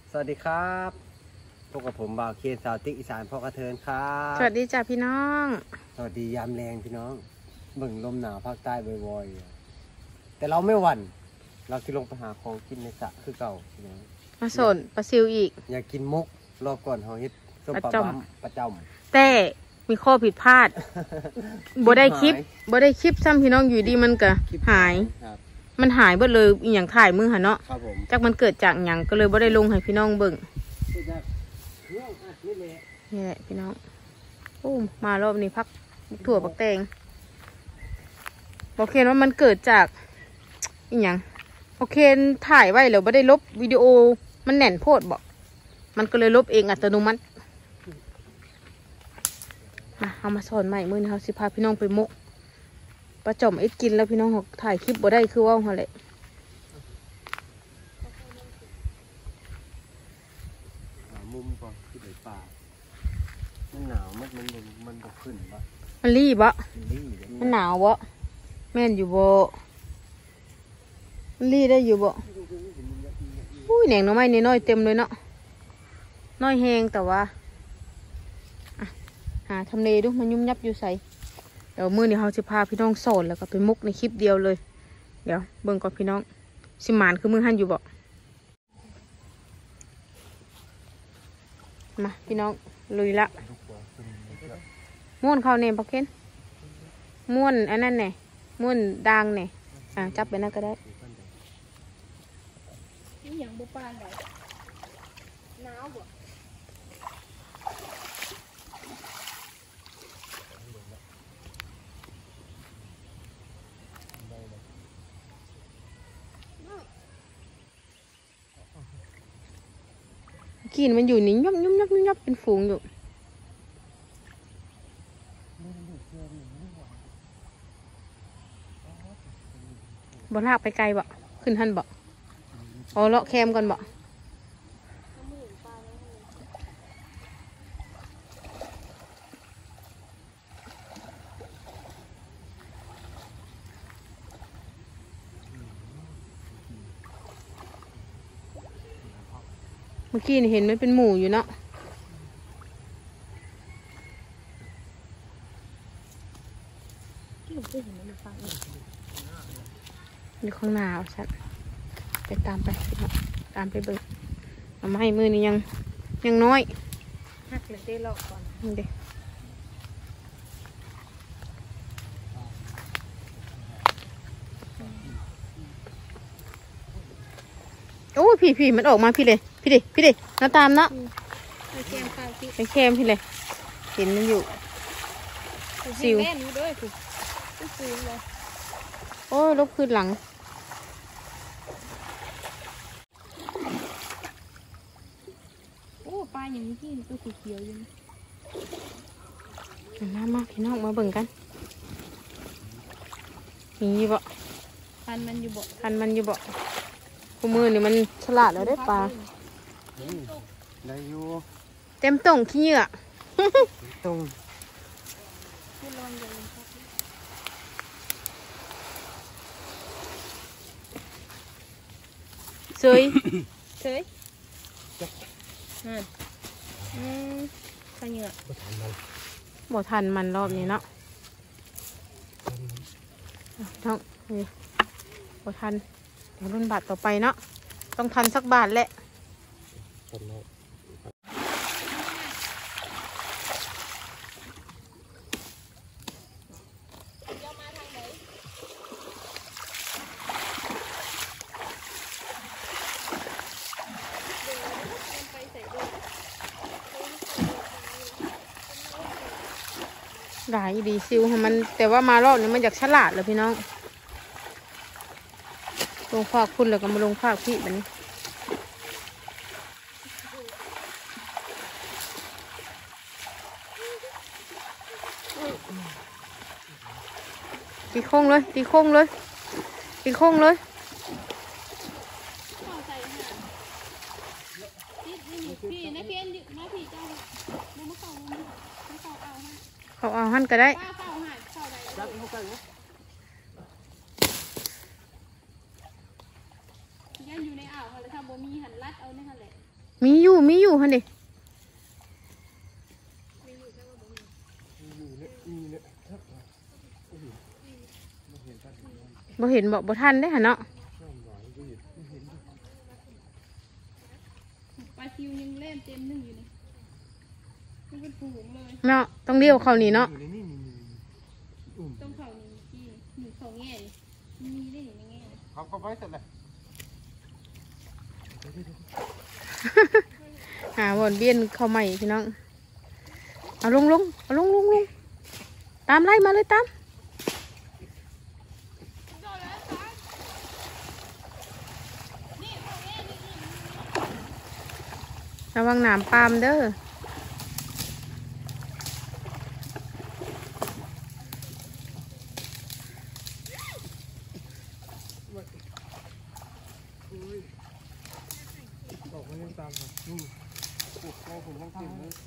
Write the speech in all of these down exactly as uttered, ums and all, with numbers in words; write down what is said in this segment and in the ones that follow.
สวัสดีครับพบกับผมบ่าวเคนสาวติ๊กอีสานพ่อกระเทินครับสวัสดีจ้าพี่น้องสวัสดียามแรงพี่น้องเบิ่งลมหนาวภาคใต้บ่อยๆแต่เราไม่หวั่นเราที่ลงไปหาของกินในสระคือเก่าพี่น้องมาสนปลาซิวอีกอยากกินมุกรอบก่อนเขาเฮ็ดส้มปลาบั๊มประจำแต่มีข้อผิดพลาดบ่ได้คลิปบ่ได้คลิปซ้ำพี่น้องอยู่ดีมันก็หายมันหายเบิดเลยอีหยังถ่ายมือหันเนาะจากมันเกิดจากหยังก็เลยบ่ได้ลงให้พี่น้องเบิ่งนี่แหละพี่น้องโอ้มารอบนี้พักถั่วปักแตงบอกเคนว่ามันเกิดจากอีหยังโอเคถ่ายไว้แล้วบ่ได้ลบวิดีโอมันแน่นโพดบอกมันก็เลยลบเองอัตโนมัติมาเอามาสอนใหม่มือนี้เขาสิพาพี่น้องไปมุกปลาจ่อมเอ็ดกินแล้วพี่น้องเขาถ่ายคลิปบ่ได้คือว่าเขาแหละมุมก่อนที่ไหนป่ามันหนาวมันมันมันบกขึ้นปะมันรีบะมันหนาวบะแม่นอยู่บ่มันรีได้อยู่บ่อุ้ยแหน่งน้องไม้นี่น้อยเต็มเลยเนาะน้อยแหงแต่ว่าหาทำเลดูมันยุ่มยับอยู่ใส่เดี๋ยวมือนี่เขาจะพาพี่น้องสอนแล้วก็ไปมุกในคลิปเดียวเลยเดี๋ยวเบิ่งก่อนพี่น้องสิมานคือมือหันอยู่บ่มาพี่น้องลุยละม้วนเข้าเนมปักเค้นม้วนอันนั้นเนี่ยม้วนด่างเนี่ยอ่ะจับไปนั่นก็ได้นี่อย่างบุปผาไหนหนาวบ่กินมันอยู่นี่ยับยับยับยับเป็นฝูงอยู่บ่ลากไปไกลบ่ขึ้นหันบ่เอาเลาะแคมก่อนบ่เมื่อกี้เห็นมันเป็นหมูอยู่เนาะอยู่ข้างหน้าเอาชัดไปตามไปตามไปเบิกทำให้มือนี่ยังยังน้อยหักเลยได้เลาะก่อนเด็กโอ้พี่พี่มันออกมาพี่เลยพี่ดิพี่ดิน้าตามเนาะไปแคมไปแคมพี่เลยเห็นมันอยู่ซิวโอ้ลบคืนหลังโอ้ปลาอย่างนี้ที่ตัวสีเขียวอยู่มามาพี่น้องมาเบิ่งกันนี่บ่ทันมันอยู่บ่ทันมันอยู่บ่กูมือนี่มันฉลาดแล้วได้ปลาได้อยู่เต็มต่งขี้เหยื่อตรงเซยเซยอืมอืมขี้เหยื่อบ่ทันมันรอบนี้เนาะท้องนี่บ่ทันเดี๋ยวรุ่นบาทต่อไปเนาะต้องทันสักบาทแหละได้ดีซิวมันแต่ว่ามารอบนี้มันอยากฉลาดเลยพี่น้องลงภาคคุณแล้วก็มาลงภาคพี่แบบนี้ตีโค้งเลยตีโค้งเลยตีโค้งเลยเขาเอาหั่นก็ได้ยันอยู่ในอ่าวเขาเลยทำบ่มีหันลัดเอาเนี่ยค่ะแหละมีอยู่มีอยู่ฮะดิบ่เห็นบอกบ่ทันได้ฮะเนาะปลาซิวยังเล่นเต็มหนึ่งอยู่นี่มันเป็นฝูงเลยเนาะต้องเลี้ยวเข้านี่เนาะต้องเขาหนึ่งที่หนึ่งเขาแง่นี่มีได้หนึ่งแง่เลยเขาก็ไว้แต่ละหาบอนเบี้ยนเข้าใหม่พี่น้องเอาลงลงเอาลงลงลงตามไล่มาเลยตามระวังหนามปาล์มเด้อบอกว่ายังตามครับนี่ปวดคอผมต้องเต็มเลย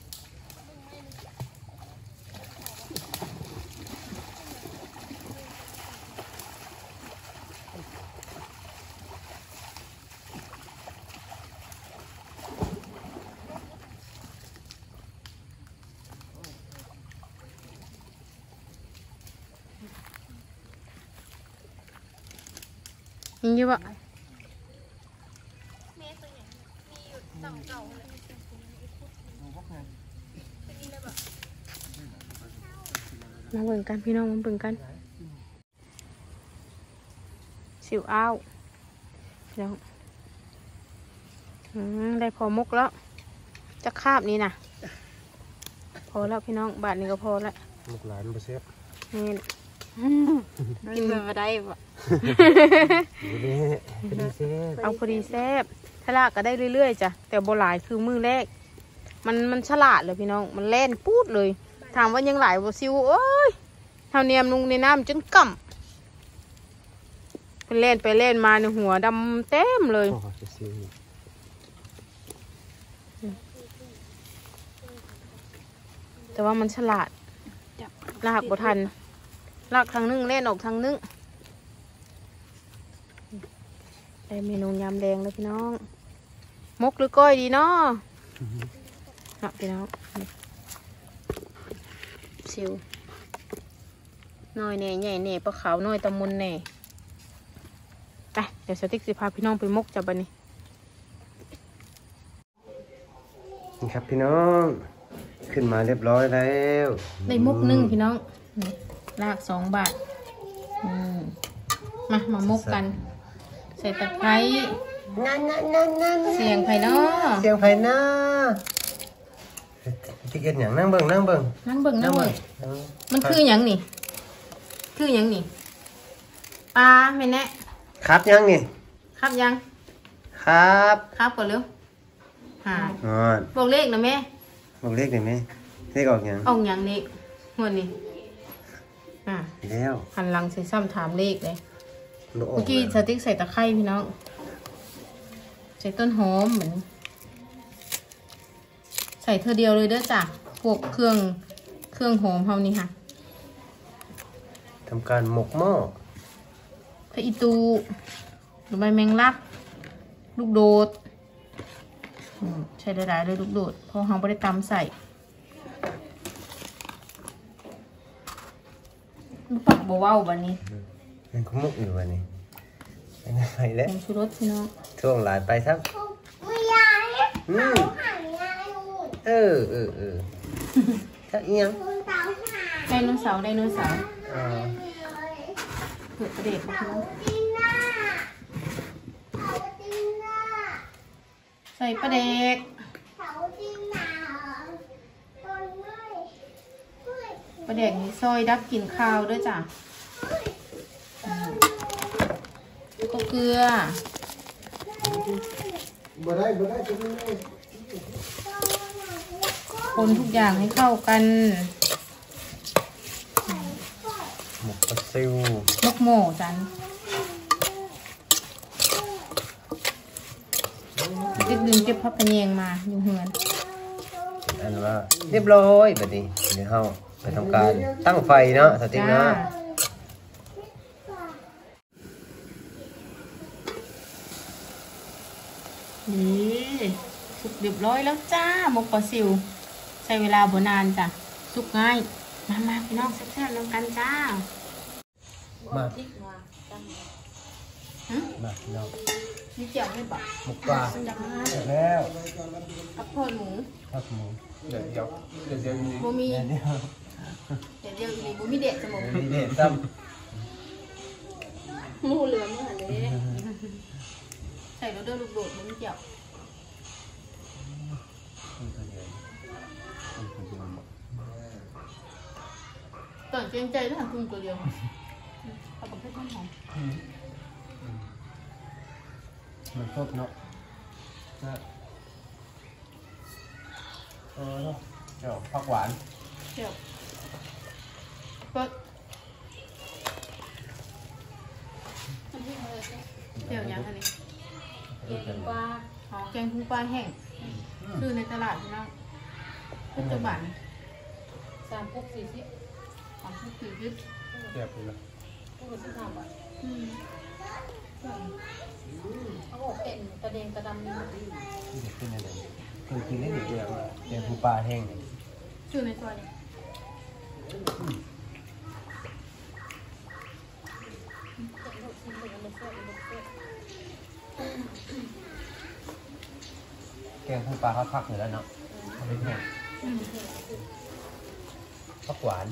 ยิงอยู่ปะมาเบิ่งกันพี่น้องมาเบิ่งกันสิวอ้าวพี่น้องอืมได้พอมุกแล้วจะคาบนี้นะพอแล้วพี่น้องบาทนี้ก็พอแล้วลูกหลานมาเซฟนี่กินมาได้ปะดูนี่พอดีเซฟเอาพอดีแซ่บฉลาดก็ได้เรื่อยๆจ้ะแต่โบหลายคือมือแรกมันมันฉลาดเลยพี่น้องมันเล่นปูดเลยถามว่ายังหลายบ่ซิวเอ้ยเท่าเนียมนุงในน้ำจนก่ำเป็นเล่นไปเล่นมาในหัวดำเต็มเลยโอ้จะซิวแต่ว่ามันฉลาดลากบ่ทันลากทางนึงเล่นออกทางนึงได้เมนูยำแดงเลยพี่น้องมกหรือก้อยดีเนาะเนาะพี่น้องซิวน้อยแน่ใหญ่แน่ปลาขาวน้อยตะมุนแน่ไปเดี๋ยวสติ๊กสิพาพี่น้องไปมกจับบันนี้นี่ครับพี่น้องขึ้นมาเรียบร้อยแล้วได้มกหนึ่งพี่น้องนี่ลากสองบาทอืมมามามกกันใส่ตะไคร้นั่นนั่นนั่นนั่นเสียงไผ่เนาะเสียงไผ่หน้าที่เอ็ดอย่างนั่งเบิ่งนั่งเบิ่งนั่งเบิ่งนั่งเบิ่งมันคืออย่างนี่คืออย่างนี่ปลาไม่แน่ครับยังนี่ครับยังครับครับก่อนเร็วหาอ๋อบอกเลขนะแม่บอกเลขได้ไหมเลขออกยังเอาอย่างนี้หัวนี่อ่าแล้วหันหลังใส่ซ้ำถามเลขเลยลูกออเมื่อกี้สติ๊กใส่ตะไคร้พี่น้องใส่ต้นหอมเหมือนใส่เธอเดียวเลยเด้อจ้ะพวกเครื่องเครื่องหอมเฮานี่ค่ะทำการหมกหม้อพระอีตูหรือใบแมงลัก ลูกโดดอืมใช้ได้ๆเลยลูกโดดเพราะเราไม่ได้ตำใส่ลูกปักบัวว่าวบันนี้มันก็มุกอยู่วันนี้ไปแล้วผงชูรสพี่น้องช่วงหลายไปสักอืมเออเออเออถ้าเอียงไดโนเสาร์ไดโนเสาร์อ่าเผือกประเด็ดพี่น้องใส่ปลาเด็กปลาเด็กนี่ซอยดับกลิ่นข้าวด้วยจ้ะอืมก็เกลือบ่ได้บ่ได้จะไม่ได้คนทุกอย่างให้เข้ากันหมกปลาซิวนกโม่จันเด็กดึงเก็บพับกระเนียงมาอยู่เฮือนอันว่าเรียบร้อยแบบนี้เดี๋ยวเราไปทำการตั้งไฟเนาะสติ๊กจ้าเนาะนี่สุกเรียบร้อยแล้วจ้าหมกปลาซิวใช้เวลาบ่นานจ้ะสุกง่ายมามาพี่น้องแซ่บๆน้ำกันจ้ามาติ๊กมาตั้งหึมาพี่น้องมีเจียวไหมบ่หมกปลาจังมาเสร็จแล้วกับทอดหมูทอดหมูเดี๋ยวเดี๋ยวเดี๋ยวเดี๋ยวนี้บ่มีเดี๋ยวเดี๋ยวเดี๋ยวเดียวอีหลีบ่มีเด็ดสมองมีเด็ดซ้หมูเหลืองเมื่อไหร่เลยใส่รสเด้อลูกโดดบ่มีเจียวำคนตัวเดียวคนตัวเดียวหมดตอนเกรงใจแล้วหันกุ้งตัวเดียวเอาบักเผ็ดหอมมันสดเนาะนะเออเนาะเดี๋ยวผักหวานเจียวเปิดเจียวยังอันนี้เกลือปลาอ๋อแกงพุงปลาแห้งซื้อในตลาดพี่น้องทุกจังหวัดสามพวกสี่สิบของทุกสี่สิบเดี๋ยวนี้นะพวกสิบห้าบาทอืมเขาบอกเป็นกระเด็นกระดำมีหมดเลยที่เด็กเป็นอะไรเคยกินเล่นเด็กเดียวแกงปูปลาแห้งเนี่ยซื้อในซอยเนี่ยแกงปูปลาเขาพักอยู่แล้วเนาะเขาเป็นแห้งอืมผักหวาน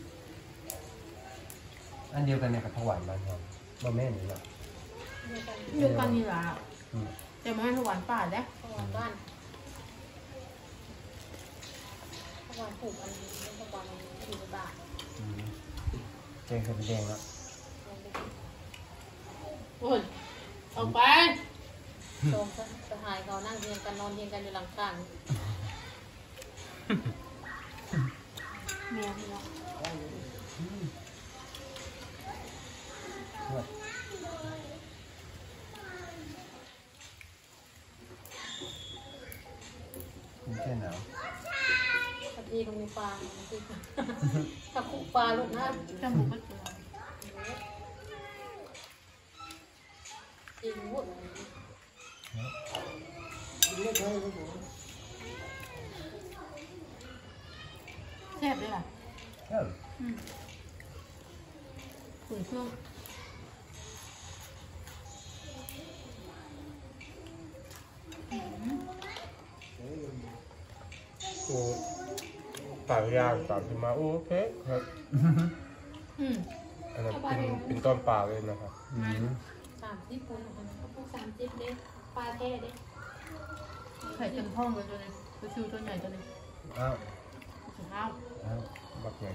อันเดียวกันเนี่ยกับผักหวานบ้านเราบ่แม่นอยู่เนาะอยู่กันนี่ล่ะอืมแต่มันไม่หวานป่าเด้ข้าวหวานบ้านข้าวหวานปลูกอันนี้ข้าวหวานอันนี้อยู่ในบ้านอืมแกงคือเป็นแดงเนาะโอ้ยออกไปตรงสหายเขานั่งเรียนกันนอนเรียนกันอยู่หลังข้างเมียพี่น้องมันแค่หนาวบางทีก็มีปลาบางทีก็ถ้าปลูกปลาลูกนะจมูกก็เจือจริงวุ้นแซ่บเลยล่ะเอออืมขุ่นเครื่องโอ้ปากยางสามสิบมาโอเคครับอืมอันนั้นเป็นเป็นต้นปลาเลยนะครับอืมสามสิบคนนะคะเขาปลูกสามสิบเด้ปลาแท้เด้ไข่เต็มท้องเลยตัวนี้ตัวชิวตัวใหญ่ตัวนี้อ้าวสุดท้าวอ้าวบักใหญ่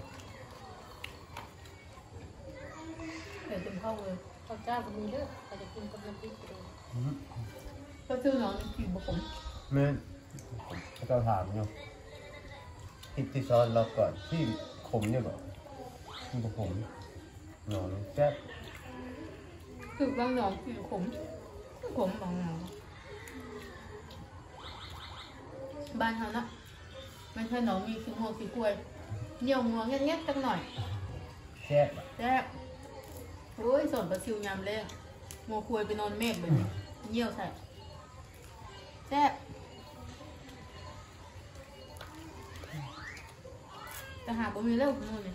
ไข่เต็มท้องเลยข้าวเจ้าก็มีเด้อแต่จะกินกับน้ำพริกก็ได้อืมก็ชื่อน้องกินบะผมแม่นเขาจะถามอยู่ติดติดซ้อนเราก่อนที่ขมเนี่ยก่อนที่ขมหนอนแซ่บคือบางหนองกินขมขมบางหนองบ้านเขานะมันใช่หนองมีขี้หัวขี้กล้วยเหนียวงัวเงี้ยๆจังหน่อยแซ่บอะแซ่บโอ้ยสอนปลาซิวยามแรงงัวคุยไปนอนเมฆแบบนี้เยี่ยวใส่แซ่บแต่หาบ่มีแล้วนู่นนี่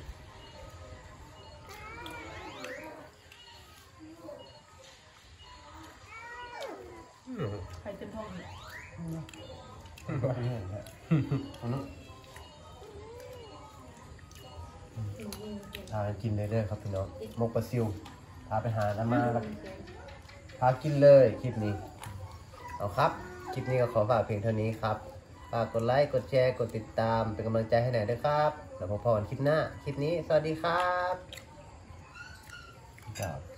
อืมไข่เต็มท้องเลยนี่เห็นไหมอันนั้นจริงจริงจริงพาไปกินเลยเด้อครับพี่น้องมกปลาซิวพาไปหาน้ำมาแล้วพากินเลยคลิปนี้ เอาครับ คลิปนี้ก็ขอฝากเพียงเท่านี้ครับ ฝากกดไลค์ กดแชร์ กดติดตาม เป็นกำลังใจให้หน่อยด้วยครับ แล้วพบกันคลิปหน้า คลิปนี้ สวัสดีครับครับ